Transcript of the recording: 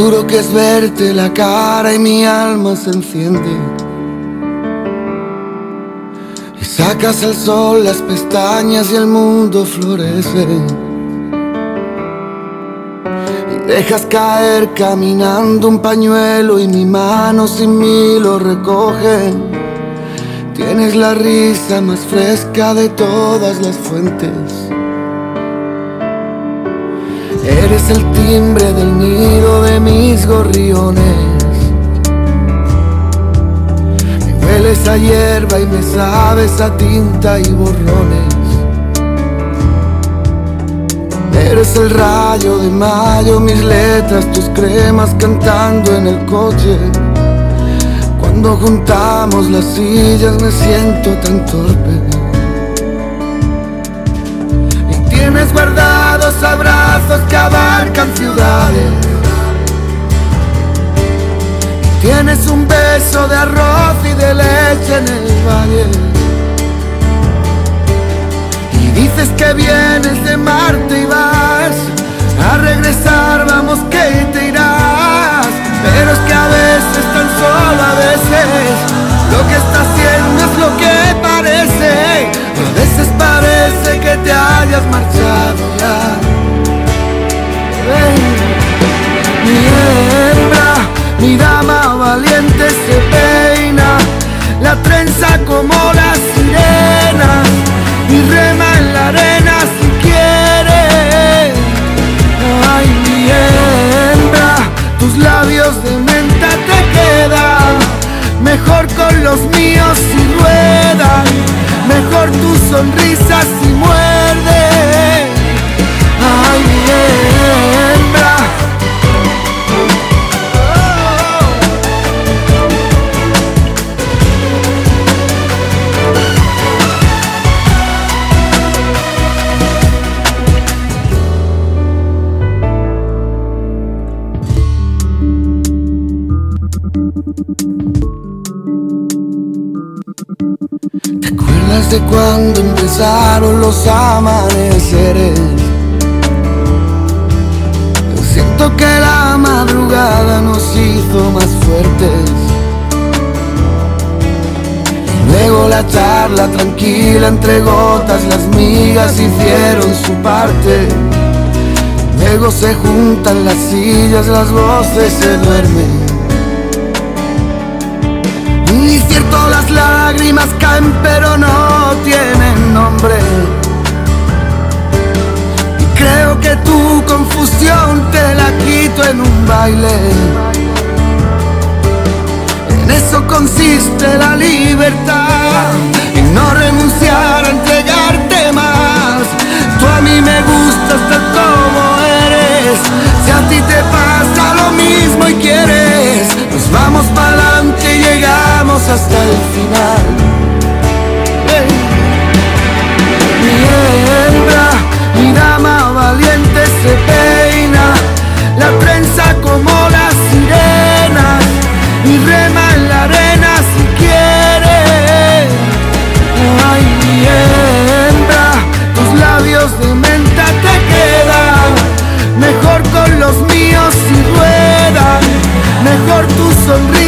duro que es verte la cara y mi alma se enciende. Y sacas al sol las pestañas y el mundo florece. Y dejas caer caminando un pañuelo y mi mano sin mí lo recoge. Tienes la risa más fresca de todas las fuentes. Eres el timbre del nido de mis gorriones. Me hueles a hierba y me sabes a tinta y borrones. Eres el rayo de mayo, mis letras, tus cremas cantando en el coche. Cuando juntamos las sillas me siento tan torpe. Tienes guardados abrazos que abarcan ciudades. Tienes un beso de arroz y de leche en el valle. Y dices que vienes de Marte y vas a regresar, vamos que te irás. Pero es que a veces, tan solo a veces, lo que estás haciendo es lo que parece. A veces parece que te hayas marchado ya. Mi hembra, mi dama valiente se peina la trenza como las sirenas y rema en la arena si quiere. Ay, mi hembra, tus labios de menta te quedan mejor con los míos si ruedan, mejor tu sonrisa si muerde. Ay, mi hembra. ¿Te acuerdas de cuando empezaron los amaneceres? Siento que la madrugada nos hizo más fuertes. Luego la charla tranquila entre gotas, las migas hicieron su parte. Luego se juntan las sillas, las voces se duermen. Y cierto, las lágrimas caen pero no tienen nombre. Y creo que tu confusión te la quito en un baile. En eso consiste la libertad, en no renunciar a entregarte más. Tú a mí me gustas tal como eres. Si a ti te pasa lo mismo y quieres, nos vamos para adelante y llegamos hasta el final. Mi hembra, mi dama valiente se peina la trenza como las sirenas y rema en la arena si quiere. Ay, mi hembra, tus labios de menta te quedan mejor con los míos si ruedan, mejor tu sonrisa